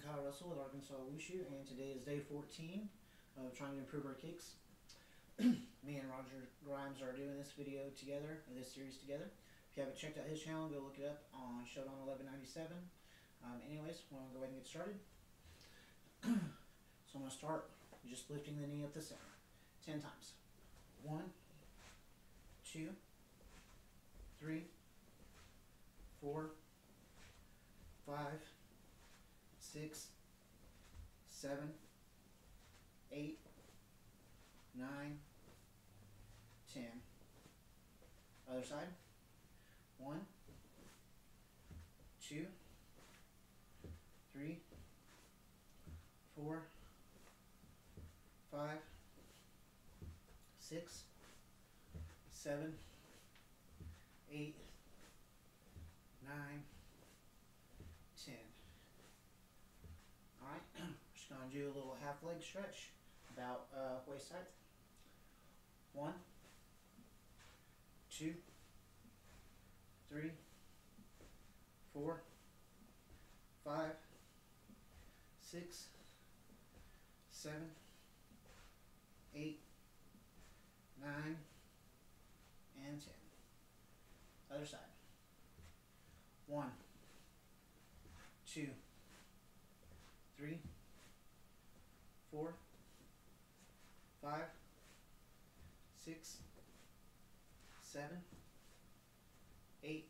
Kyle Russell with Arkansas Wushu, and today is day 14 of trying to improve our kicks. Me and Roger Grimes are doing this video together, or this series together. If you haven't checked out his channel, go look it up on Showdown 1197. Anyways, we're going to go ahead and get started. So I'm going to start just lifting the knee up the center 10 times. 1, 2, 3, 4, 5, 6, 7, 8, 9, 10. Other side. 1, 2, 3, 4, 5, 6, 7, 8, 9, 10. Alright, just going to do a little half leg stretch, about waist height. 1, 2, 3, 4, 5, 6, 7, 8, 9, and 10. Other side. 1, 2, 3, 4, 5, 6, 7, 8,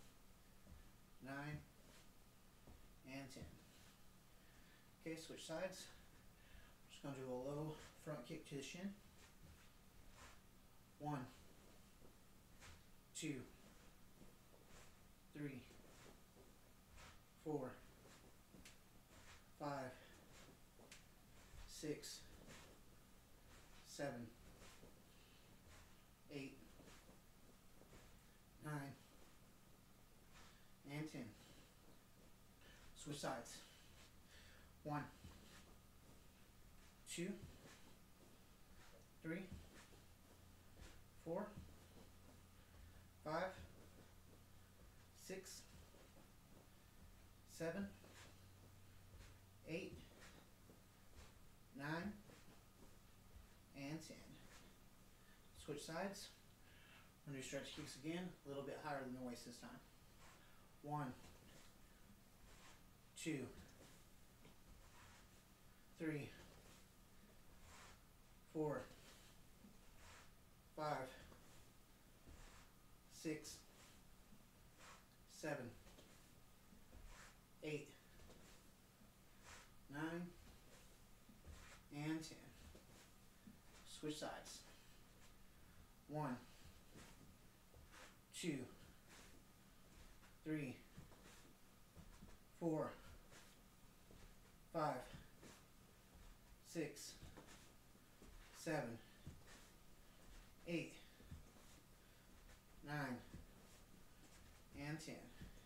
9, and 10. Okay, switch sides. I'm just going to do a low front kick to the shin. 1, 2, 3, 4, 5, 6, 7, 8, 9, and 10. Switch sides. 1, 2, 3, 4, 5, 6, 7, 8, 9, and 10. Switch sides. I'm going to do stretch kicks again, a little bit higher than the waist this time. 1, 2, 3, 4, 5, 6, 7, 8, 9, and 10. Switch sides. 1, 2, 3, 4, 5, 6, 7, 8, 9, and 10.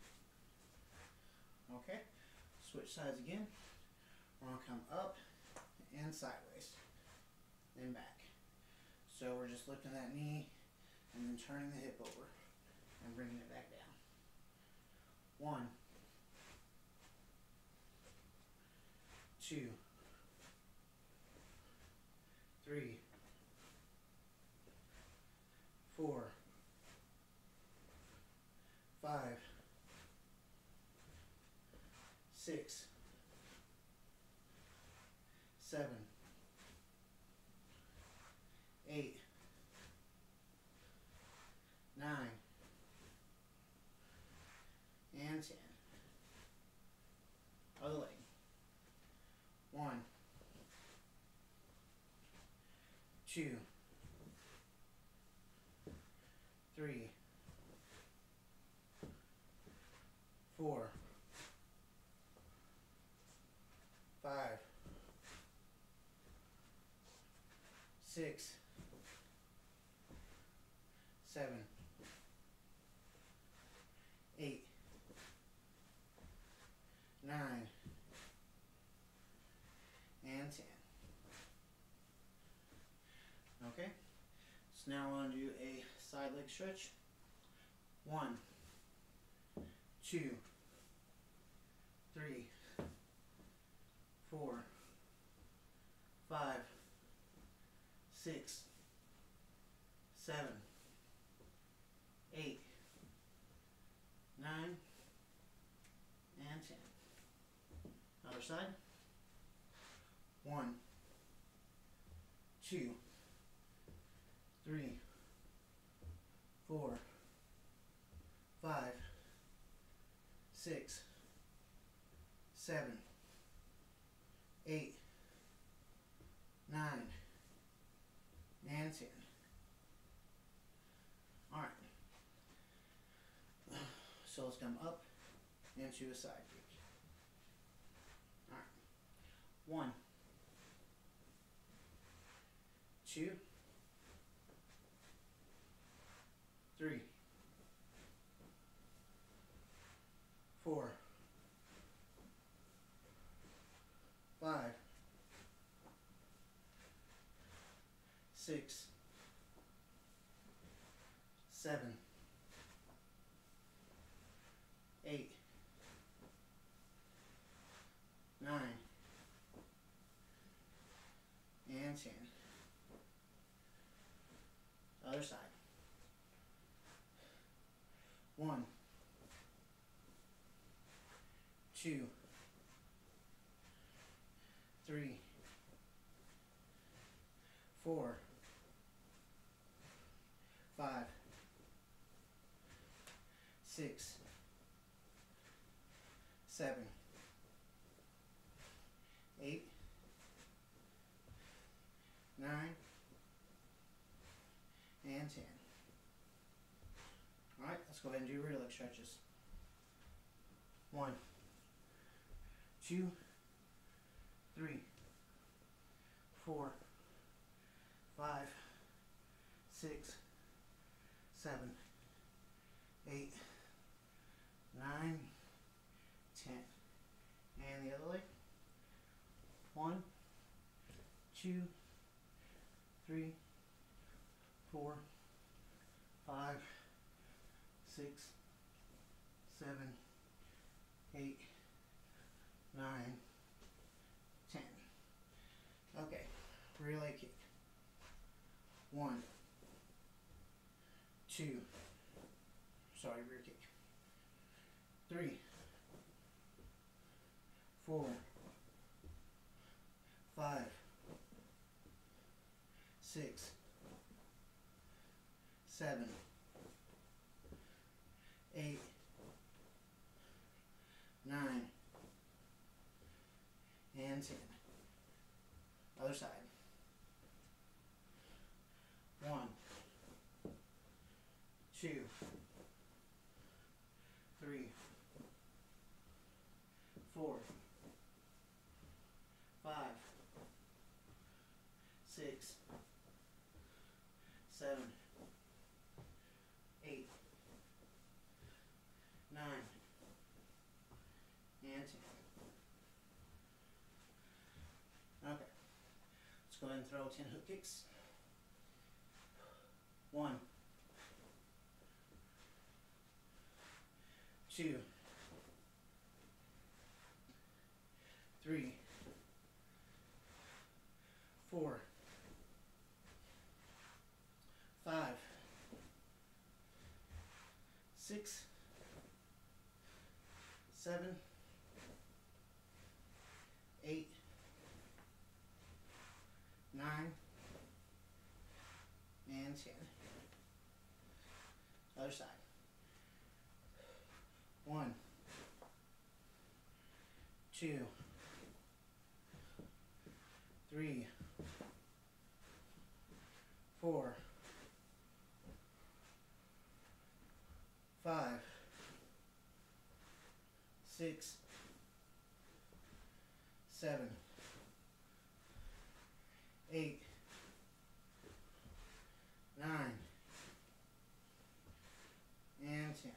Okay, switch sides again. We're going to come up and sideways, then back. So we're just lifting that knee and then turning the hip over and bringing it back down. 1, 2, 3, 4, 5, 6, 7, 8, 9, and 10. Other leg. 1, 2, 3, 4, 5, 6, 7, 8, 9, and 10. Okay, so now we're going to do a side leg stretch. 1, 2, 3, 6, 7, 8, 9, and 10. Other side. 1, 2, 3, 4, 5, 6, 7, 8, 9, and 10. Alright. So let's come up into a side kick. Alright. 1, 2, 3, 4, 5, 6, 7, 8, 9, and 10. Other side. 1, 2, 3, 4, 5, 6, 7, 8, 9, and 10. Alright, let's go ahead and do rear leg stretches. 1, 2, 3, 4, 5, 6, 7, 8, 9, 10. And the other leg. 1, 2, 3, 4, 5, 6, 7, 8, 9, 10. Okay, rear leg kick. 1, 2, rear kick. 3, 4, 5, 6, 7, 8, 9, and 10. Other side. 1, 2, 3, 4, 5, 6, 7, 8, 9, and 10. Okay. Let's go ahead and throw 10 hook kicks. 1, 2, 3, 4, 5, 6, 7, 8, 9, and 10. Other side. 1, 2, 3, 4, 5, 6, 7, 8, 9, and 10.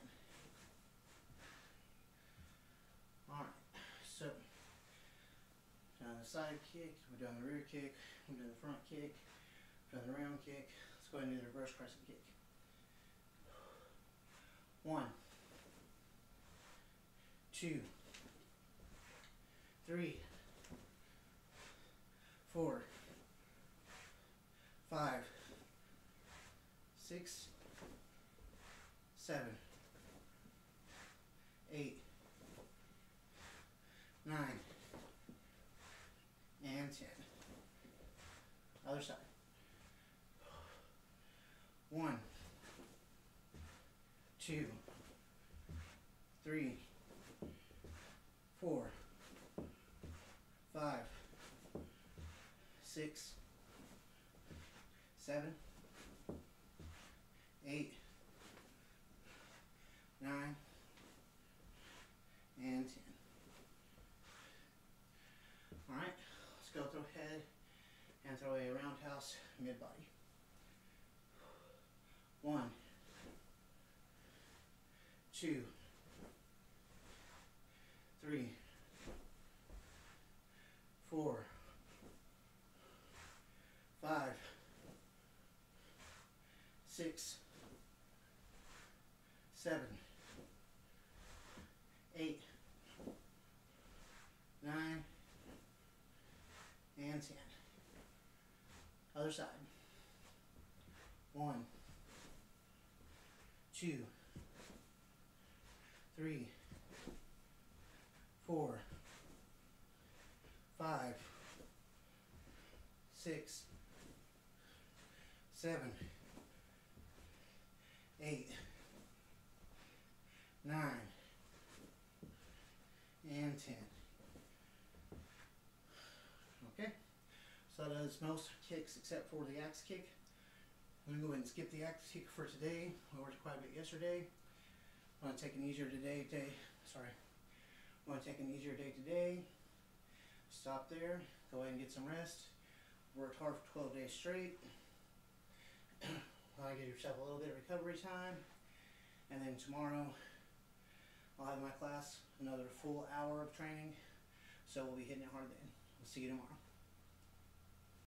Alright, so done the side kick, we've done the rear kick, we've done the front kick, we've done the round kick. Let's go ahead and do the reverse crescent kick. 1, 2, 3, 4, 5, 5, 6, 7, 8, 9, and 10. Other side. 1, 2, 3, 4, 5, 6, 7, 8, 9, and 10. Alright, let's go throw head and throw a roundhouse mid body. 1, 2, 3, 4, 5, 6, 7, 8, 9, and 10. Other side. 1, 2, 3, 4, 5, 6, 7, 8, 9, and 10. Okay, so that does most kicks except for the axe kick. I'm going to go ahead and skip the axe kick for today. We worked quite a bit yesterday. I'm going to take an easier day today. Stop there. Go ahead and get some rest. Worked hard for 12 days straight. Give yourself a little bit of recovery time. And then tomorrow I'll have my class, another full hour of training. So we'll be hitting it hard then. We'll see you tomorrow.